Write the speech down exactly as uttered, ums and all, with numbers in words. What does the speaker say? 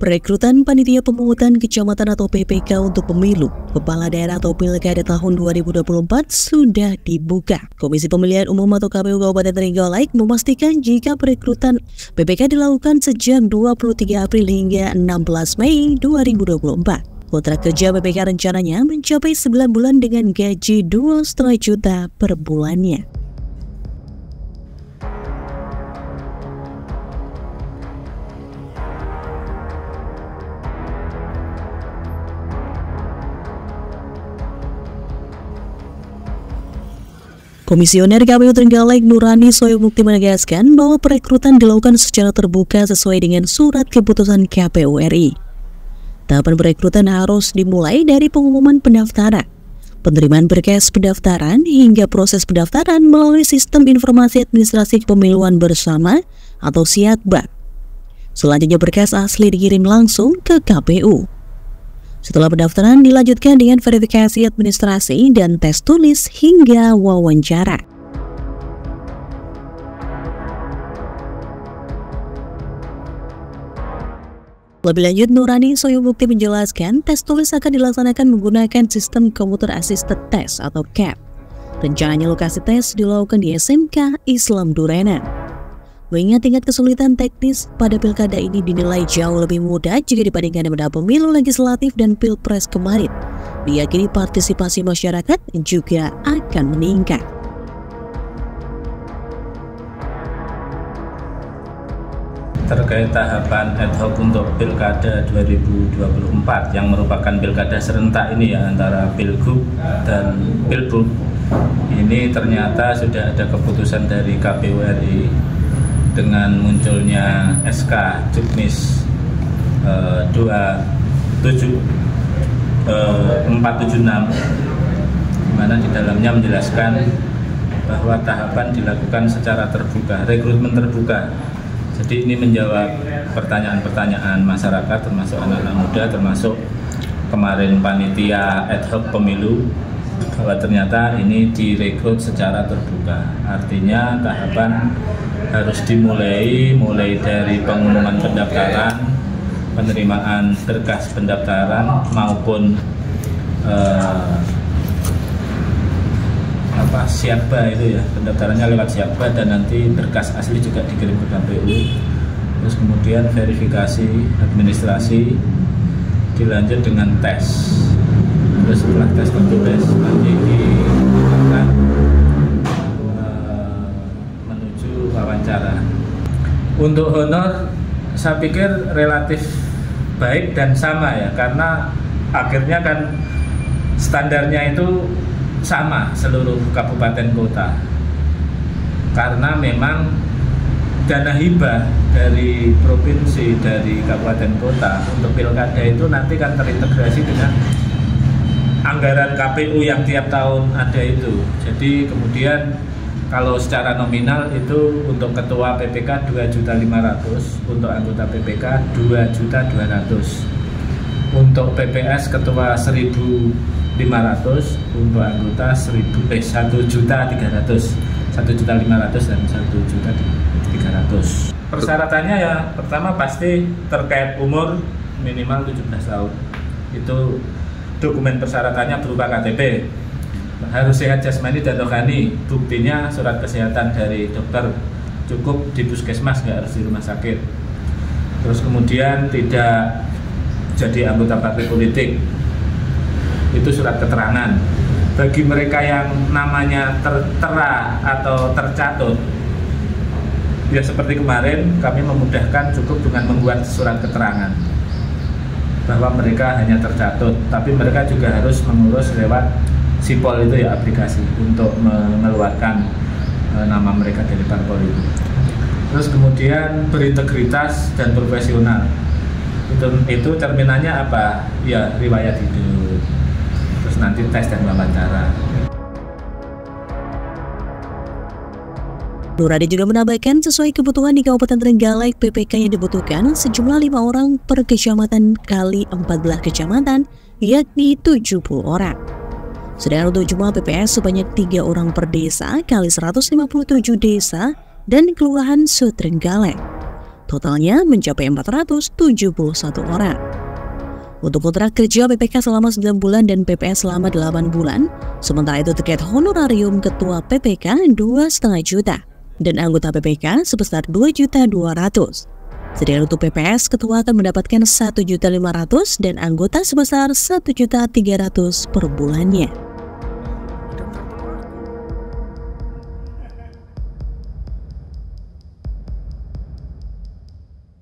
Perekrutan Panitia Pemungutan Kecamatan atau P P K untuk pemilu Kepala Daerah atau Pilkada tahun dua ribu dua puluh empat sudah dibuka. Komisi Pemilihan Umum atau K P U Kabupaten Trenggalek memastikan jika perekrutan P P K dilakukan sejak dua puluh tiga April hingga enam belas Mei dua ribu dua puluh empat. Kontrak kerja P P K rencananya mencapai sembilan bulan dengan gaji dua koma lima juta per bulannya. Komisioner K P U Trenggalek Nurani Soyomukti menegaskan bahwa perekrutan dilakukan secara terbuka sesuai dengan surat keputusan K P U R I. Tahapan perekrutan harus dimulai dari pengumuman pendaftaran, penerimaan berkas pendaftaran hingga proses pendaftaran melalui Sistem Informasi Administrasi Kepemiluan Bersama atau SIAKBA. Selanjutnya berkas asli dikirim langsung ke K P U. Setelah pendaftaran dilanjutkan dengan verifikasi administrasi dan tes tulis hingga wawancara. Lebih lanjut, Nurani Soyomukti menjelaskan tes tulis akan dilaksanakan menggunakan sistem Computer Assisted Test atau C A T. Rencananya lokasi tes dilakukan di S M K Islam Durenan. Mengingat tingkat kesulitan teknis pada pilkada ini dinilai jauh lebih mudah jika dibandingkan dengan pemilu legislatif dan pilpres kemarin, diyakini partisipasi masyarakat juga akan meningkat. Terkait tahapan ad hoc untuk pilkada dua ribu dua puluh empat yang merupakan pilkada serentak ini ya antara Pilgub dan Pilbub, ini ternyata sudah ada keputusan dari K P U R I dengan munculnya S K Juknis eh, dua tujuh empat tujuh enam, di mana di dalamnya menjelaskan bahwa tahapan dilakukan secara terbuka, rekrutmen terbuka. Jadi ini menjawab pertanyaan-pertanyaan masyarakat, termasuk anak-anak muda, termasuk kemarin panitia ad hoc pemilu, bahwa ternyata ini direkrut secara terbuka. Artinya tahapan harus dimulai mulai dari pengumuman pendaftaran, penerimaan berkas pendaftaran maupun eh, apa SIAKBA itu ya, pendaftarannya lewat SIAKBA dan nanti berkas asli juga dikirim ke K P U. Terus kemudian verifikasi administrasi dilanjut dengan tes. Terus setelah tes tertulis nanti dilakukan wawancara. Untuk honor saya pikir relatif baik dan sama ya, karena akhirnya kan standarnya itu sama seluruh kabupaten kota, karena memang dana hibah dari provinsi, dari kabupaten kota untuk pilkada itu nanti kan terintegrasi dengan anggaran K P U yang tiap tahun ada itu. Jadi kemudian kalau secara nominal itu untuk ketua P P K dua juta lima ratus, untuk anggota P P K dua juta dua ratus, untuk P P S ketua seribu lima ratus, untuk anggota seribu eh satu juta tiga ratus, satu juta lima ratus dan satu juta tiga ratus. Persyaratannya ya pertama pasti terkait umur minimal tujuh belas tahun. Itu dokumen persyaratannya berupa K T P. Harus sehat jasmani dan rohani, buktinya surat kesehatan dari dokter, cukup di puskesmas, nggak harus di rumah sakit. Terus kemudian tidak jadi anggota partai politik, itu surat keterangan. Bagi mereka yang namanya tertera atau tercatut, ya seperti kemarin kami memudahkan cukup dengan membuat surat keterangan bahwa mereka hanya tercatut, tapi mereka juga harus mengurus lewat Sipol itu ya, aplikasi untuk mengeluarkan e, nama mereka dari parpol itu. Terus kemudian berintegritas dan profesional. Itu itu cerminannya apa? Ya riwayat hidup. Terus nanti tes dan wawancara. Nurani juga menambahkan sesuai kebutuhan di Kabupaten Trenggalek, P P K yang dibutuhkan sejumlah lima orang per kecamatan kali empat belas kecamatan, yakni tujuh puluh orang. Sedangkan untuk jumlah P P S sebanyak tiga orang per desa kali seratus lima puluh tujuh desa dan kelurahan se-Trenggalek. Totalnya mencapai empat ratus tujuh puluh satu orang. Untuk kontrak kerja P P K selama sembilan bulan dan P P S selama delapan bulan. Sementara itu terkait honorarium ketua P P K dua koma lima juta dan anggota P P K sebesar dua juta dua ratus ribu. Sedangkan untuk P P S, ketua akan mendapatkan satu juta lima ratus ribu dan anggota sebesar satu juta tiga ratus ribu per bulannya.